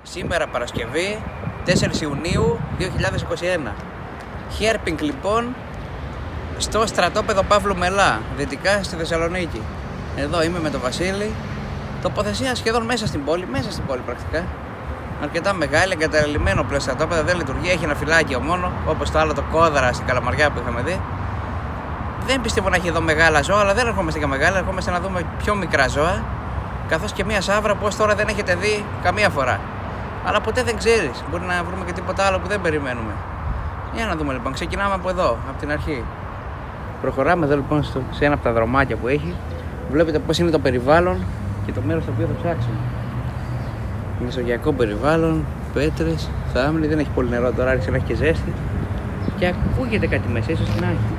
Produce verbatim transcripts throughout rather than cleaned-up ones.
Σήμερα Παρασκευή, τέσσερις Ιουνίου δύο χιλιάδες είκοσι ένα. Χέρπινγκ λοιπόν στο στρατόπεδο Παύλου Μελά, δυτικά στη Θεσσαλονίκη. Εδώ είμαι με τον Βασίλη. Τοποθεσία σχεδόν μέσα στην πόλη, μέσα στην πόλη πρακτικά. Αρκετά μεγάλη, εγκαταλειμμένο πλέον στρατόπεδο, δεν λειτουργεί, έχει ένα φυλάκιο μόνο, όπως το άλλο το Κόδρα στην Καλαμαριά που είχαμε δει. Δεν πιστεύω να έχει εδώ μεγάλα ζώα, αλλά δεν ερχόμαστε για μεγάλα, ερχόμαστε να δούμε πιο μικρά ζώα. Καθώς και μια σαύρα που ως τώρα δεν έχετε δει καμία φορά. Αλλά ποτέ δεν ξέρεις, μπορεί να βρούμε και τίποτα άλλο που δεν περιμένουμε. Για να δούμε λοιπόν, ξεκινάμε από εδώ, από την αρχή. Προχωράμε εδώ λοιπόν στο, σε ένα από τα δρομάκια που έχει. Βλέπετε πώς είναι το περιβάλλον και το μέρος στο οποίο θα ψάξουμε. Μεσογειακό περιβάλλον, πέτρες, θάμνη, δεν έχει πολύ νερό τώρα, άρχισε να έχει και ζέστη. Και ακούγεται κάτι μέσα, ίσως την έχει.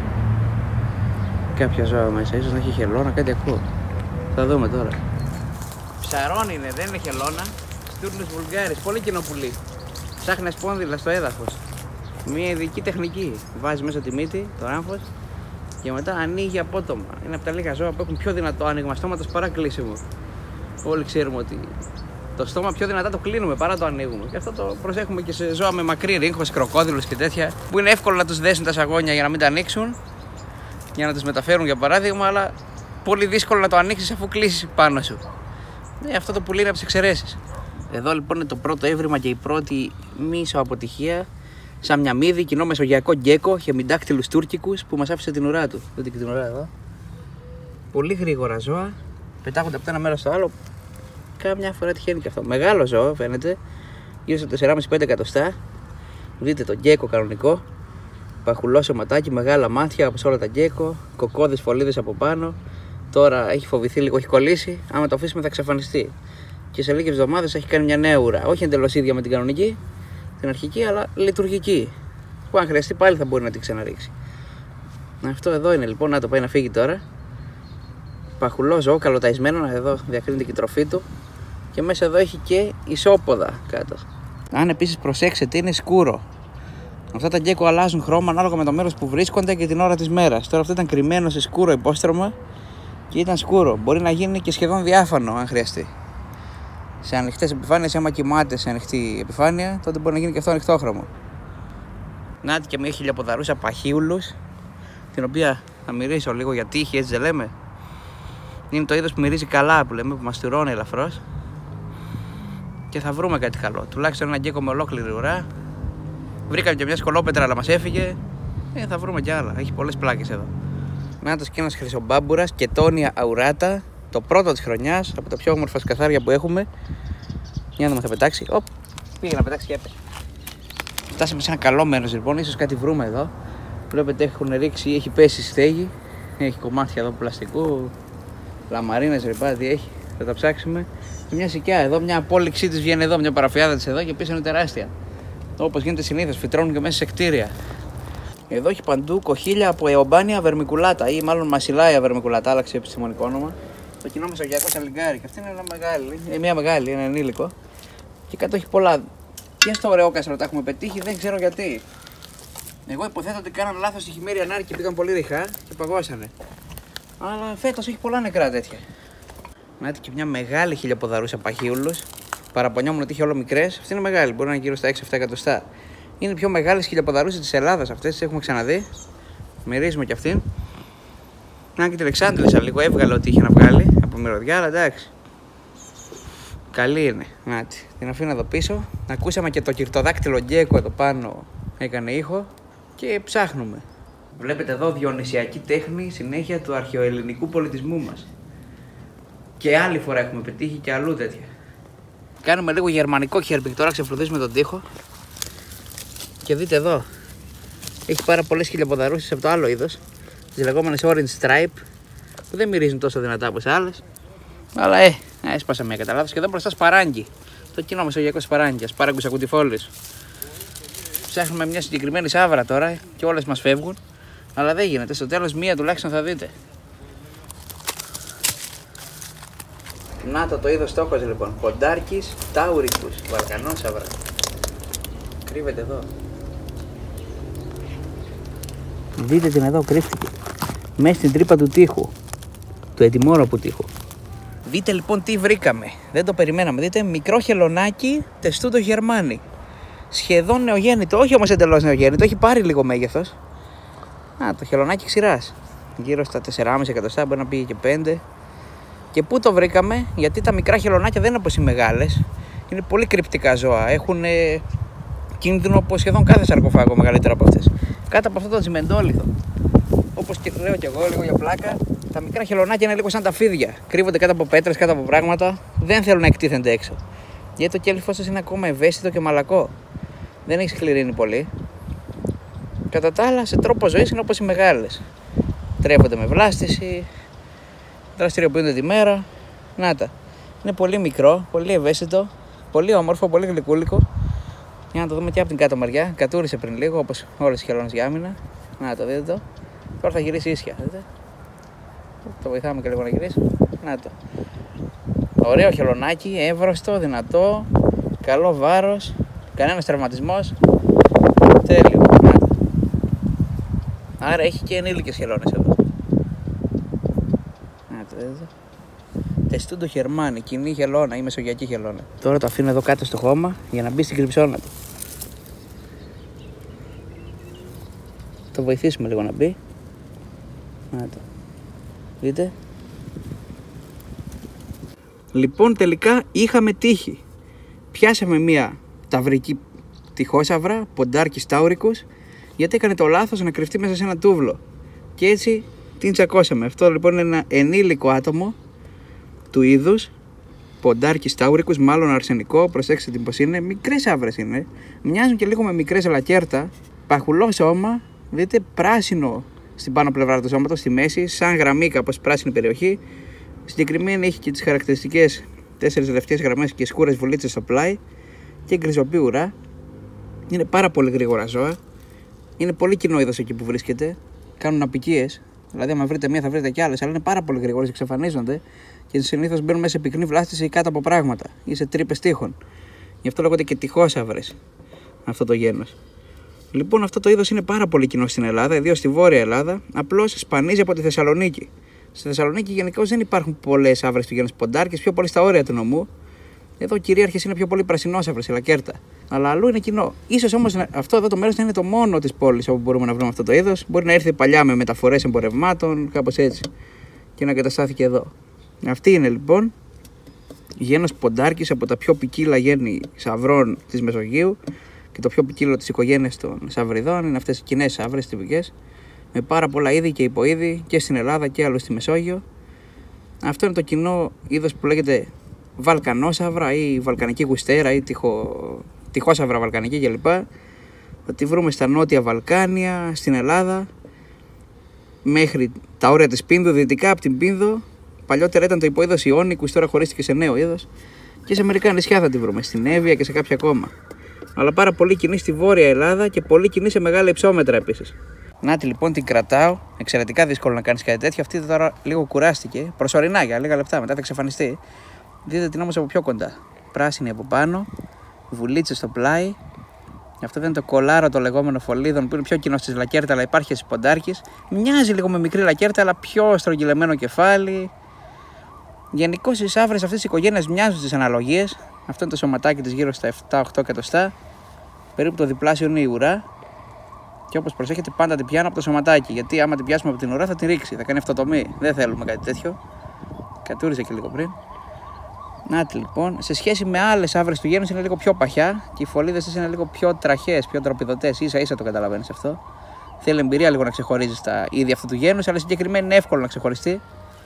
Κάποια ζώα μέσα, ίσως να έχει χελώνα, κάτι ακούω. Θα δούμε τώρα. Ψαρών είναι, δεν είναι χελώνα. Στούρνους βουλγάρης, πολύ κοινό πουλί. Ψάχνει σπόνδυλα στο έδαφος. Μια ειδική τεχνική. Βάζει μέσα τη μύτη, το ράμφος και μετά ανοίγει απότομα. Είναι από τα λίγα ζώα που έχουν πιο δυνατό άνοιγμα στόματος παρά κλείσιμο. Όλοι ξέρουμε ότι το στόμα πιο δυνατά το κλείνουμε παρά το ανοίγουμε. Και αυτό το προσέχουμε και σε ζώα με μακρύ ρίγχος, κροκόδιλους και τέτοια, που είναι εύκολο να τους δέσουν τα σαγόνια για να μην τα ανοίξουν, για να τους μεταφέρουν για παράδειγμα, αλλά πολύ δύσκολο να το ανοίξεις αφού κλείσεις πάνω σου. Ε, αυτό το πουλί είναι από τις εξαιρέσεις. Εδώ λοιπόν είναι το πρώτο έβριμα και η πρώτη μίσο αποτυχία. Σαν μια μύδη, κοινό μεσογειακό γκέκο, χεμιντάκτυλους τούρκικους που μας άφησε την ουρά του. Δείτε και την ουρά εδώ. Πολύ γρήγορα ζώα, πετάγονται από το ένα μέρος στο άλλο. Κάμια φορά τυχαίνει και αυτό. Μεγάλο ζώο φαίνεται, γύρω στο τέσσερα κόμμα πέντε εκατοστά. Δείτε το γκέκο κανονικό. Παχουλό σωματάκι, μεγάλα μάτια όπως όλα τα γκέκο. Κοκκόδες φωλίδες από πάνω. Τώρα έχει φοβηθεί λίγο, έχει κολλήσει. Άμα το αφήσουμε θα εξαφανιστεί. Και σε λίγες εβδομάδες έχει κάνει μια νέα ουρά. Όχι εντελώς ίδια με την κανονική, την αρχική, αλλά λειτουργική. Που αν χρειαστεί πάλι θα μπορεί να την ξαναρίξει. Αυτό εδώ είναι λοιπόν, να το πάει να φύγει τώρα. Παχουλό ζώο, καλοταϊσμένο, εδώ διακρίνεται και η τροφή του. Και μέσα εδώ έχει και ισόποδα κάτω. Αν επίσης προσέξετε, είναι σκούρο. Αυτά τα γκέκο αλλάζουν χρώμα ανάλογα με το μέρος που βρίσκονται και την ώρα της μέρας. Τώρα αυτό ήταν κρυμμένο σε σκούρο υπόστρωμα και ήταν σκούρο. Μπορεί να γίνει και σχεδόν διάφανο αν χρειαστεί. Σε ανοιχτές επιφάνειες, άμα κοιμάται σε ανοιχτή επιφάνεια, τότε μπορεί να γίνει και αυτό ανοιχτόχρωμο. Να και μια χιλιαποδαρούσα παχύουλους, την οποία θα μυρίσω λίγο για τύχη, έτσι δεν λέμε. Είναι το είδος που μυρίζει καλά, που λέμε, που μαστουρώνει ελαφρώς. Και θα βρούμε κάτι καλό. Τουλάχιστον ένα γκέκο με ολόκληρη ουρά. Βρήκαμε και μια σκολόπετρα, αλλά μας έφυγε. Ε, θα βρούμε κι άλλα. Έχει πολλές πλάκες εδώ. Νάτος και ένας χρυσομπάμπουρας, Κετόνια αουράτα. Το πρώτο της χρονιάς, από τα πιο όμορφα σκαθάρια που έχουμε. Για να δούμε, θα πετάξει. Οπ, πήγε να πετάξει και έπεσε. Φτάσαμε σε ένα καλό μέρος λοιπόν, ίσως κάτι βρούμε εδώ. Βλέπετε έχουν ρίξει, έχει πέσει στέγη. Έχει κομμάτια εδώ πλαστικού, λαμαρίνες, ρηπάδι έχει. Θα τα ψάξουμε. Και μια σικιά εδώ, μια απόλυξή της βγαίνει εδώ, μια παραφιάδα της εδώ και πίσω είναι τεράστια. Όπως γίνεται συνήθως, φυτρώνουν και μέσα σε κτίρια. Εδώ έχει παντού κοχύλια από εομπάνια βερμικουλάτα ή μάλλον μασιλάια βερμικουλάτα, άλλαξε επιστημονικό όνομα. Το κοινό μεσογειακό σαλιγκάρι. Και αυτή είναι ένα μεγάλη, είναι μια μεγάλη, ένα ενήλικο. Και κάτω έχει πολλά. Και στο Ωραιόκαστρο τα έχουμε πετύχει, δεν ξέρω γιατί. Εγώ υποθέτω ότι κάναν λάθος στη Χιμέρια Νάρη και πήγαν πολύ ριχά και παγώσανε. Αλλά φέτος έχει πολλά νεκρά τέτοια. Να και μια μεγάλη χιλιαποδαρούσα παχύουλους. Παραπονιόμουν ότι είχε όλο μικρές. Αυτή είναι μεγάλη, μπορεί να είναι γύρω στα έξι εφτά εκατοστά. Είναι οι πιο μεγάλες χιλιαποδαρούσες της Ελλάδας αυτές, τις έχουμε ξαναδεί. Μυρίζουμε κι αυτήν. Να και την εξάντλησα λίγο, έβγαλε ό,τι είχε να βγάλει από μυρωδιά, αλλά εντάξει. Καλή είναι. Νάτι. Την αφήνω εδώ πίσω. Ακούσαμε και το κυρτοδάκτυλο γκέκο εδώ πάνω έκανε ήχο και ψάχνουμε. Βλέπετε εδώ διονυσιακή τέχνη, συνέχεια του αρχαιοελληνικού πολιτισμού μας. Και άλλη φορά έχουμε πετύχει και αλλού τέτοια. Κάνουμε λίγο γερμανικό χέρπινγκ τώρα, ξεφλουδίζουμε τον τοίχο. Και δείτε εδώ. Έχει πάρα πολλές χιλιαποδαρούσεις από το άλλο είδος. Τις λεγόμενες orange stripe, που δεν μυρίζουν τόσο δυνατά όπως άλλες. Αλλά ε, έσπασα μια κατά λάθος. Και εδώ μπροστά σπαράγγι. Το κοινό μεσογειακό σπαράγγι, ασπάραγκους ακουτιφόλης. Ψάχνουμε μια συγκεκριμένη σαύρα τώρα και όλες μας φεύγουν. Αλλά δεν γίνεται, στο τέλος μία τουλάχιστον θα δείτε. Να το το είδος στόχος λοιπόν. Ποντάρκης τάουρικους, βαλκανόσαυρα. Κρύβεται εδώ. Δείτε την εδώ, κρύφτηκε. Μέσα στην τρύπα του τοίχου. Του ετοιμόρροπου τοίχου. Δείτε λοιπόν τι βρήκαμε. Δεν το περιμέναμε. Δείτε, μικρό χελωνάκι τεστούτο Γερμάνι. Σχεδόν νεογέννητο, όχι όμως εντελώς νεογέννητο, έχει πάρει λίγο μέγεθος. Α, το χελωνάκι ξηράς. Γύρω στα τέσσερα κόμμα πέντε εκατοστά, μπορεί να πήγε και πέντε. Και πού το βρήκαμε, γιατί τα μικρά χελωνάκια δεν είναι όπως οι μεγάλες. Είναι πολύ κρυπτικά ζώα. Έχουν ε, κίνδυνο από σχεδόν κάθε σαρκοφάγο μεγαλύτερο από αυτές. Κάτω από αυτό το τσιμεντόλιθο. Όπως και λέω κι εγώ, λίγο για πλάκα, τα μικρά χελωνάκια είναι λίγο σαν τα φίδια. Κρύβονται κάτω από πέτρες, κάτω από πράγματα. Δεν θέλουν να εκτίθενται έξω. Γιατί το κέλυφός σας είναι ακόμα ευαίσθητο και μαλακό. Δεν έχει σκληρύνει πολύ. Κατά τα άλλα, σε τρόπο ζωής είναι όπως οι μεγάλες. Τρέφονται με βλάστηση, δραστηριοποιούνται τη μέρα. Να τα. Είναι πολύ μικρό, πολύ ευαίσθητο, πολύ όμορφο, πολύ γλυκούλικο. Για να το δούμε και από την κάτω μεριά. Κατούρισε πριν λίγο, όπως όλες οι χελώνες για άμυνα. Να το δείτε το. Τώρα θα γυρίσει ίσια. Δείτε. Το βοηθάμε και λίγο να γυρίσει. Να το. Ωραίο χελωνάκι, εύρωστο, δυνατό, καλό βάρος, κανένας τραυματισμός. Τέλειο. Να το. Άρα έχει και ενήλικες χελώνες εδώ. Να το δείτε. Τεστούντο Γερμάνι, κοινή χελώνα ή μεσογειακή χελώνα. Τώρα το αφήνω εδώ κάτω στο χώμα για να μπει στην κρυψώνα του. Το βοηθήσουμε λίγο να μπει. Να το. Δείτε. Λοιπόν, τελικά είχαμε τύχη. Πιάσαμε μία ταυρική τυχόσαυρα, ποντάρκι στάουρικους, γιατί έκανε το λάθος να κρυφτεί μέσα σε ένα τούβλο. Και έτσι την τσακώσαμε. Αυτό λοιπόν είναι ένα ενήλικο άτομο του είδους, ποντάρκι στάουρικους, μάλλον αρσενικό. Προσέξτε την πως είναι. Μικρές άβρες είναι. Μοιάζουν και λίγο με μικρές λακέρτα. Παχουλό σώμα. Δείτε, πράσινο στην πάνω πλευρά του σώματος, στη μέση, σαν γραμμή κάπως πράσινη περιοχή. Συγκεκριμένη έχει και τις χαρακτηριστικές τέσσερις λευκές γραμμές και σκούρες βουλίτσες στο πλάι και γκριζοπή ουρά. Είναι πάρα πολύ γρήγορα ζώα. Είναι πολύ κοινό είδος εκεί που βρίσκεται. Κάνουν απικίες. Δηλαδή, άμα βρείτε μία, θα βρείτε κι άλλες. Αλλά είναι πάρα πολύ γρήγορες, εξαφανίζονται και συνήθως μπαίνουν μέσα σε πυκνή βλάστηση ή κάτω από πράγματα ή σε τρύπες τείχων. Γι' αυτό λέγονται και τυχόσαυρες αυτό το γένος. Λοιπόν, αυτό το είδος είναι πάρα πολύ κοινό στην Ελλάδα, ιδίως στη Βόρεια Ελλάδα. Απλώς σπανίζει από τη Θεσσαλονίκη. Στη Θεσσαλονίκη γενικώς δεν υπάρχουν πολλές άβρες του γένους ποντάρκης, πιο πολύ στα όρια του νομού. Εδώ κυρίαρχες είναι πιο πολύ πρασινόσαυρες, η λακέρτα. Αλλά αλλού είναι κοινό. Ίσως όμως αυτό εδώ το μέρος να είναι το μόνο της πόλης όπου μπορούμε να βρούμε αυτό το είδος. Μπορεί να ήρθε παλιά με μεταφορές εμπορευμάτων, κάπως έτσι, και να καταστάθηκε εδώ. Αυτή είναι λοιπόν γένος ποντάρκης, από τα πιο ποικίλα γέννη σαυρών της Μεσογείου και το πιο ποικίλο της οικογένειας των σαυριδών. Είναι αυτές οι κοινές σαύρες τυπικές, με πάρα πολλά είδη και υποείδη και στην Ελλάδα και αλλού στη Μεσόγειο. Αυτό είναι το κοινό είδος που λέγεται βαλκανόσαυρα ή βαλκανική γουστέρα ή τυχο... τυχόσαυρα βαλκανική κλπ. Θα τη βρούμε στα νότια Βαλκάνια, στην Ελλάδα, μέχρι τα όρια της Πίνδου, δυτικά από την Πίνδο. Παλιότερα ήταν το υποείδος Ιόνικους, τώρα χωρίστηκε σε νέο είδος. Και σε μερικά νησιά θα τη βρούμε, στην Εύβοια και σε κάποια ακόμα. Αλλά πάρα πολύ κοινή στη Βόρεια Ελλάδα και πολύ κοινή σε μεγάλα υψόμετρα επίσης. Να τη λοιπόν, την κρατάω. Εξαιρετικά δύσκολο να κάνεις κάτι τέτοιο. Αυτή τώρα λίγο κουράστηκε. Προσωρινά για λίγα λεπτά, μετά θα εξαφανιστεί. Δείτε την όμως από πιο κοντά. Πράσινη από πάνω, βουλίτσες στο πλάι. Αυτό δεν είναι το κολάρο το λεγόμενο φωλίδων που είναι πιο κοινό στις λακέρτα, αλλά υπάρχει στις ποντάρκης. Μοιάζει λίγο με μικρή λακέρτα, αλλά πιο στρογγυλεμένο κεφάλι. Γενικώς οι σαύρες αυτής της οικογένειας μοιάζουν στις αναλογίες. Αυτό είναι το σωματάκι της, γύρω στα επτά οχτώ εκατοστά. Περίπου το διπλάσιο είναι η ουρά. Και όπως προσέχετε, πάντα την πιάνω από το σωματάκι. Γιατί άμα την πιάσουμε από την ουρά θα την ρίξει, θα κάνει αυτοτομή. Δεν θέλουμε κάτι τέτοιο. Κατούρισε και λίγο πριν. Να τη λοιπόν, σε σχέση με άλλες άβρες του γένους είναι λίγο πιο παχιά και οι φωλίδες της είναι λίγο πιο τραχές, πιο τροπιδωτές. Ίσα ίσα το καταλαβαίνεις αυτό. Θέλει εμπειρία λίγο να ξεχωρίζει τα είδη αυτού του γένους, αλλά συγκεκριμένα είναι εύκολο να ξεχωριστεί.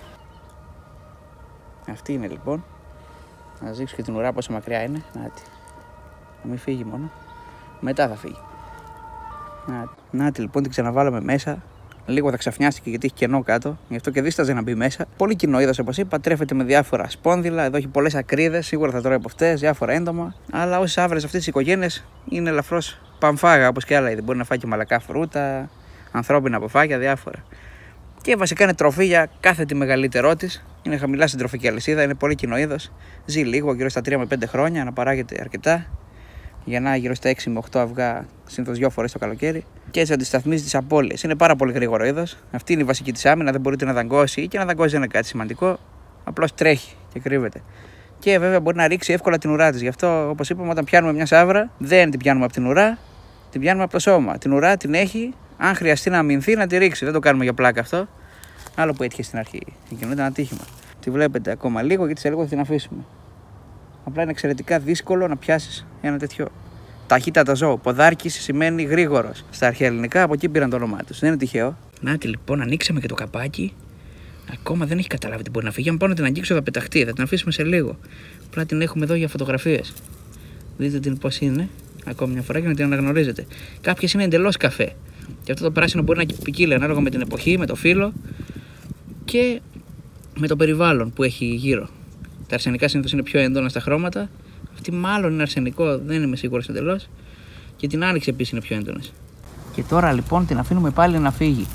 Αυτή είναι λοιπόν. Να δείξω και την ουρά πόσο μακριά είναι. Να τη. Να μην φύγει μόνο. Μετά θα φύγει. Να, να τη λοιπόν, την ξαναβάλαμε μέσα. Λίγο θα ξαφνιάστηκε γιατί έχει κενό κάτω, γι' αυτό και δίσταζε να μπει μέσα. Πολύ κοινό είδος, όπως είπα, τρέφεται με διάφορα σπόνδυλα. Εδώ έχει πολλές ακρίδες, σίγουρα θα τρώει από αυτές, διάφορα έντομα. Αλλά όσες άβρες αυτής της οικογένειας είναι ελαφρώς παμφάγα, όπως και άλλα είδη. Μπορεί να φάει και μαλακά φρούτα, ανθρώπινα αποφάγια, διάφορα. Και βασικά είναι τροφή για κάθε τη μεγαλύτερό της. Είναι χαμηλά στην τροφική αλυσίδα, είναι πολύ κοινό είδος. Ζει λίγο, γύρω στα τρία με πέντε χρόνια, αναπαράγεται αρκετά. Γεννά γύρω στα έξι με οκτώ αυγά, συνήθως δύο φορές το καλοκαίρι. Και έτσι αντισταθμίζει τις απώλειες. Είναι πάρα πολύ γρήγορο είδος. Αυτή είναι η βασική της άμυνα. Δεν μπορείτε να δαγκώσει ή και να δαγκώσει δεν είναι κάτι σημαντικό. Απλώς τρέχει και κρύβεται. Και βέβαια μπορεί να ρίξει εύκολα την ουρά της. Γι' αυτό, όπως είπαμε, όταν πιάνουμε μια σαύρα, δεν την πιάνουμε από την ουρά, την πιάνουμε από το σώμα. Την ουρά την έχει, αν χρειαστεί να αμυνθεί, να τη ρίξει. Δεν το κάνουμε για πλάκα αυτό. Άλλο που έτυχε στην αρχή. Εκείνο ήταν ατύχημα. Τη βλέπετε ακόμα λίγο, γιατί σε λίγο θα την αφήσουμε. Απλά είναι εξαιρετικά δύσκολο να πιάσεις ένα τέτοιο ταχύτατο ζώο. Ποδάρκης σημαίνει γρήγορος στα αρχαία ελληνικά, από εκεί πήραν το όνομά του. Δεν είναι τυχαίο. Νάτι λοιπόν, ανοίξαμε και το καπάκι. Ακόμα δεν έχει καταλάβει τι μπορεί να φύγει. Αν πάω να την αγγίξω, θα πεταχτεί. Θα την αφήσουμε σε λίγο. Απλά την έχουμε εδώ για φωτογραφίες. Δείτε την πώς είναι. Ακόμα μια φορά για να την αναγνωρίζετε. Κάποιες είναι εντελώς καφέ. Και αυτό το πράσινο μπορεί να ποικίλει ανάλογα με την εποχή, με το φύλλο και με το περιβάλλον που έχει γύρω. Τα αρσενικά συνήθως είναι πιο έντονα στα χρώματα. Αυτή μάλλον είναι αρσενικό, δεν είμαι σίγουρος εντελώς. Και την άνοιξη επίσης είναι πιο έντονες. Και τώρα λοιπόν την αφήνουμε πάλι να φύγει.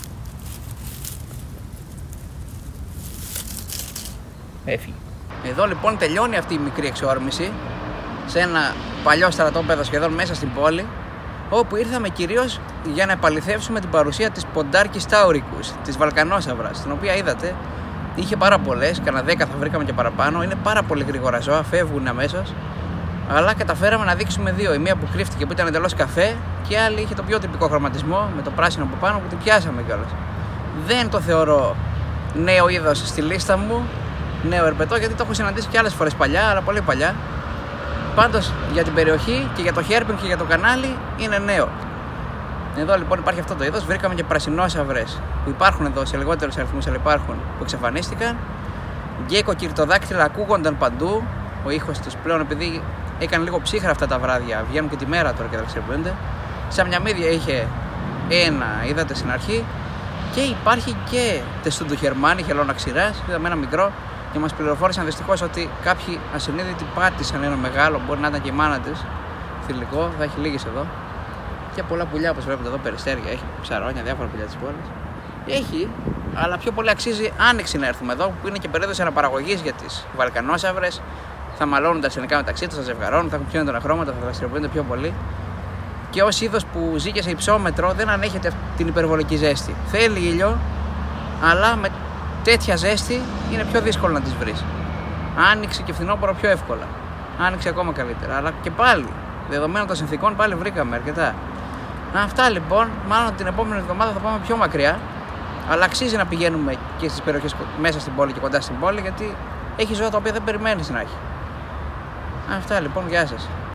Έφυγε. Εδώ λοιπόν τελειώνει αυτή η μικρή εξόρμηση σε ένα παλιό στρατόπεδο σχεδόν μέσα στην πόλη, όπου ήρθαμε κυρίως για να επαληθεύσουμε την παρουσία της Ποντάρκης τάουρικους, της βαλκανόσαυρας, την οποία είδατε είχε πάρα πολλές, κανένα δέκα θα βρήκαμε και παραπάνω. Είναι πάρα πολύ γρήγορα ζώα, φεύγουν αμέσως. Αλλά καταφέραμε να δείξουμε δύο. Η μία που κρύφτηκε που ήταν εντελώς καφέ, και η άλλη είχε το πιο τυπικό χρωματισμό με το πράσινο από πάνω που την πιάσαμε κιόλας. Δεν το θεωρώ νέο είδος στη λίστα μου, νέο ερπετό, γιατί το έχω συναντήσει και άλλες φορές παλιά, αλλά πολύ παλιά. Πάντως για την περιοχή και για το χέρπινγκ και για το κανάλι είναι νέο. Εδώ λοιπόν υπάρχει αυτό το είδος. Βρήκαμε και πρασινόσαυρες που υπάρχουν εδώ σε λιγότερους αριθμούς, αλλά υπάρχουν, που εξαφανίστηκαν. Γκέκο κυρτοδάκτυλα ακούγονταν παντού. Ο ήχος τους πλέον, επειδή έκανε λίγο ψύχρα αυτά τα βράδια, βγαίνουν και τη μέρα τώρα και δραστηριοποιούνται. Σαν μια μύδια είχε ένα, είδατε στην αρχή. Και υπάρχει και τεστούντου Χερμάνι, χελώνα ξηράς. Είδαμε ένα μικρό και μας πληροφόρησαν δυστυχώς ότι κάποιοι ασυνείδητοι πάτησαν ένα μεγάλο. Μπορεί να ήταν και η μάνα της. Θηλυκό, θα έχει λίγες εδώ. Και πολλά πουλιά όπως βλέπετε εδώ, περιστέρια, έχει ψαρόνια, διάφορα πουλιά της πόλης. Έχει, αλλά πιο πολύ αξίζει άνοιξη να έρθουμε εδώ, που είναι και περίοδος αναπαραγωγής για τις βαλκανόσαυρες. Θα μαλώνουν τα αρσενικά μεταξύ τους, θα ζευγαρώνουν, θα έχουν πιο έντονα χρώματα, θα δραστηριοποιούνται πιο πολύ. Και ως είδος που ζει και σε υψόμετρο, δεν ανέχεται την υπερβολική ζέστη. Θέλει ήλιο, αλλά με τέτοια ζέστη είναι πιο δύσκολο να τις βρεις. Άνοιξη και φθινόπωρο πιο εύκολα. Άνοιξη ακόμα καλύτερα. Αλλά και πάλι, δεδομένων των συνθηκών, πάλι βρήκαμε αρκετά. Αυτά λοιπόν, μάλλον την επόμενη εβδομάδα θα πάμε πιο μακριά. Αλλά αξίζει να πηγαίνουμε και στις περιοχές μέσα στην πόλη και κοντά στην πόλη, γιατί έχει ζώα τα οποία δεν περιμένεις να έχει. Αυτά λοιπόν, γεια σας.